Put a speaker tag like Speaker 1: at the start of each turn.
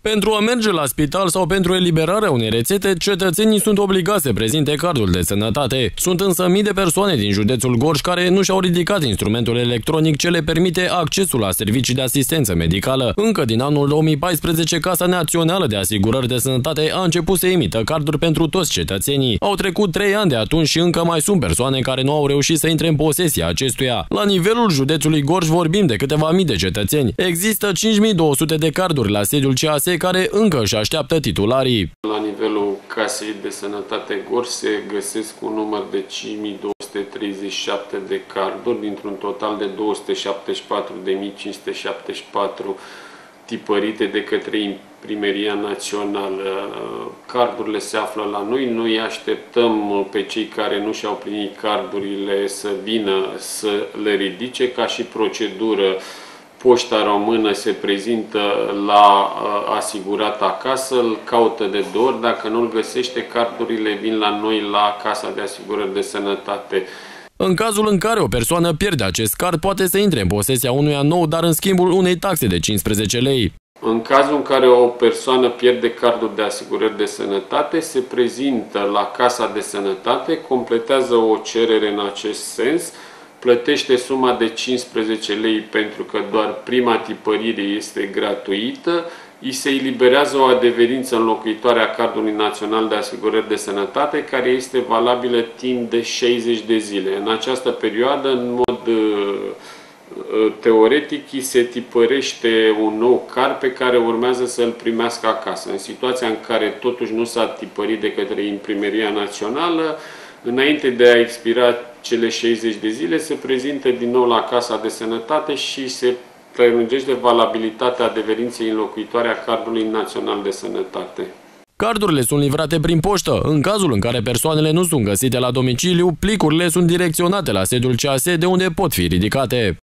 Speaker 1: Pentru a merge la spital sau pentru eliberarea unei rețete, cetățenii sunt obligați să prezinte cardul de sănătate. Sunt însă mii de persoane din județul Gorj care nu și-au ridicat instrumentul electronic ce le permite accesul la servicii de asistență medicală. Încă din anul 2014, Casa Națională de Asigurări de Sănătate a început să emită carduri pentru toți cetățenii. Au trecut 3 ani de atunci și încă mai sunt persoane care nu au reușit să intre în posesia acestuia. La nivelul județului Gorj vorbim de câteva mii de cetățeni. Există 5200 de carduri la sediul CAS care încă își așteaptă titularii.
Speaker 2: La nivelul Casei de Sănătate Gorj se găsesc un număr de 5237 de carduri, dintr-un total de 274.574 tipărite de către Imprimeria Națională. Cardurile se află la noi, noi așteptăm pe cei care nu și-au primit cardurile să vină să le ridice, ca și procedură. Poșta Română se prezintă la asigurat acasă, îl caută de 2 ori, dacă nu îl găsește, cardurile vin la noi la Casa de Asigurări de Sănătate.
Speaker 1: În cazul în care o persoană pierde acest card, poate să intre în posesia unuia nou, dar în schimbul unei taxe de 15 lei.
Speaker 2: În cazul în care o persoană pierde cardul de asigurări de sănătate, se prezintă la Casa de Sănătate, completează o cerere în acest sens, plătește suma de 15 lei pentru că doar prima tipărire este gratuită, îi se eliberează o adeverință înlocuitoare a Cardului Național de Asigurări de Sănătate, care este valabilă timp de 60 de zile. În această perioadă, în mod teoretic, îi se tipărește un nou card pe care urmează să îl primească acasă. În situația în care totuși nu s-a tipărit de către Imprimeria Națională, înainte de a expira cele 60 de zile, se prezintă din nou la Casa de Sănătate și se prelungește valabilitatea adeverinței înlocuitoare a Cardului Național de Sănătate.
Speaker 1: Cardurile sunt livrate prin poștă. În cazul în care persoanele nu sunt găsite la domiciliu, plicurile sunt direcționate la sediul CAS, de unde pot fi ridicate.